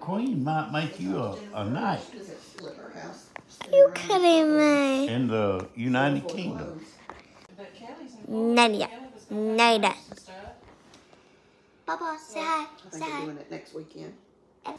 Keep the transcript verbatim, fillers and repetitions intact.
queen might make you a, a knight You kidding me? in the United Kingdom. Nadia. Nadia. Papa, say hi. I Say think we're hi. doing it next weekend.